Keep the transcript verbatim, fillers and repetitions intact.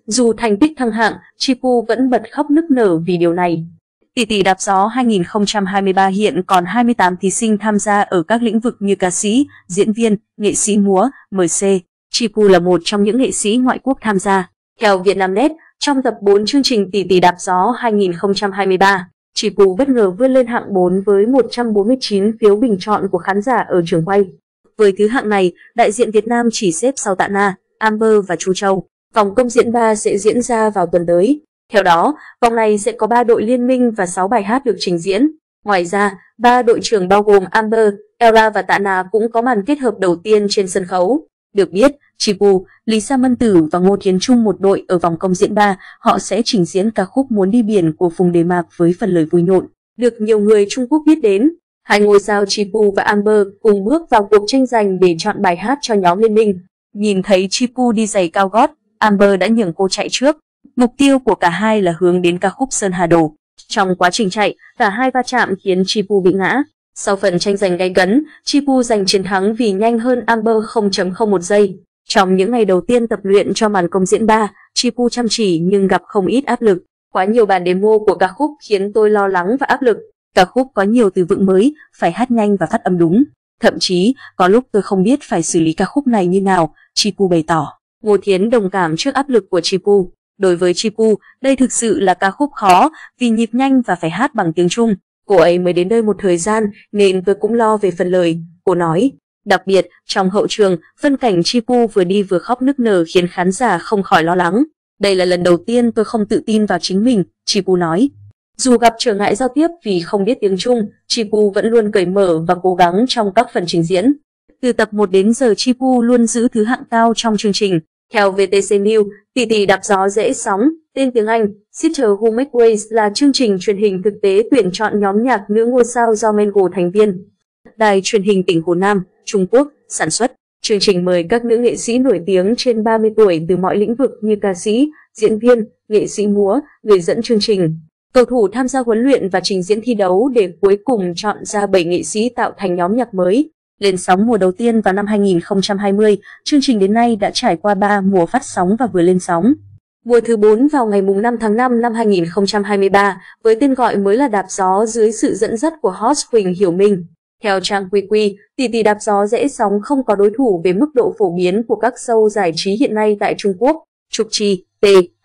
Dù thành tích thăng hạng, Chipu vẫn bật khóc nức nở vì điều này. Tỷ tỷ đạp gió hai nghìn không trăm hai mươi ba hiện còn hai mươi tám thí sinh tham gia ở các lĩnh vực như ca sĩ, diễn viên, nghệ sĩ múa, em xê. Chipu là một trong những nghệ sĩ ngoại quốc tham gia. Theo Vietnamnet, trong tập bốn chương trình Tỷ tỷ đạp gió hai nghìn không trăm hai mươi ba, Chipu bất ngờ vươn lên hạng bốn với một trăm bốn mươi chín phiếu bình chọn của khán giả ở trường quay. Với thứ hạng này, đại diện Việt Nam chỉ xếp sau Tạ Na, Amber và Chu Châu. Vòng công diễn ba sẽ diễn ra vào tuần tới. Theo đó, vòng này sẽ có ba đội liên minh và sáu bài hát được trình diễn. Ngoài ra, ba đội trưởng bao gồm Amber, Ella và Tạ Na cũng có màn kết hợp đầu tiên trên sân khấu. Được biết, Chipu, Lý Sa Mân Tử và Ngô Thiến Trung một đội ở vòng công diễn ba, họ sẽ trình diễn ca khúc Muốn đi biển của Phùng Đề Mạc với phần lời vui nhộn, được nhiều người Trung Quốc biết đến. Hai ngôi sao Chipu và Amber cùng bước vào cuộc tranh giành để chọn bài hát cho nhóm liên minh. Nhìn thấy Chipu đi giày cao gót, Amber đã nhường cô chạy trước. Mục tiêu của cả hai là hướng đến ca khúc Sơn Hà Đồ. Trong quá trình chạy, cả hai va chạm khiến Chipu bị ngã. Sau phần tranh giành gay cấn, Chipu giành chiến thắng vì nhanh hơn Amber không phẩy không một giây. Trong những ngày đầu tiên tập luyện cho màn công diễn ba, Chipu chăm chỉ nhưng gặp không ít áp lực. Quá nhiều bản demo của ca khúc khiến tôi lo lắng và áp lực. Ca khúc có nhiều từ vựng mới, phải hát nhanh và phát âm đúng. Thậm chí, có lúc tôi không biết phải xử lý ca khúc này như nào, Chipu bày tỏ. Ngô Thiến đồng cảm trước áp lực của Chipu. Đối với Chipu, đây thực sự là ca khúc khó vì nhịp nhanh và phải hát bằng tiếng Trung. Cô ấy mới đến đây một thời gian nên tôi cũng lo về phần lời, cô nói. Đặc biệt, trong hậu trường, phân cảnh Chipu vừa đi vừa khóc nức nở khiến khán giả không khỏi lo lắng. Đây là lần đầu tiên tôi không tự tin vào chính mình, Chipu nói. Dù gặp trở ngại giao tiếp vì không biết tiếng Trung, Chipu vẫn luôn cởi mở và cố gắng trong các phần trình diễn. Từ tập một đến giờ Chipu luôn giữ thứ hạng cao trong chương trình. Theo vê tê xê News, Tỷ tỷ đạp gió dễ sóng, tên tiếng Anh, Sister Who Make Waves là chương trình truyền hình thực tế tuyển chọn nhóm nhạc nữ ngôi sao do Mango thành viên. Đài truyền hình tỉnh Hồ Nam, Trung Quốc, sản xuất. Chương trình mời các nữ nghệ sĩ nổi tiếng trên ba mươi tuổi từ mọi lĩnh vực như ca sĩ, diễn viên, nghệ sĩ múa, người dẫn chương trình. Cầu thủ tham gia huấn luyện và trình diễn thi đấu để cuối cùng chọn ra bảy nghệ sĩ tạo thành nhóm nhạc mới. Lên sóng mùa đầu tiên vào năm hai nghìn không trăm hai mươi, chương trình đến nay đã trải qua ba mùa phát sóng và vừa lên sóng. Mùa thứ bốn vào ngày năm tháng năm năm hai nghìn không trăm hai mươi ba, với tên gọi mới là Đạp gió dưới sự dẫn dắt của host Huỳnh Hiểu Minh. Theo trang quy quy, Tỷ tỷ đạp gió dễ sóng không có đối thủ về mức độ phổ biến của các show giải trí hiện nay tại Trung Quốc. Trục Chi, T.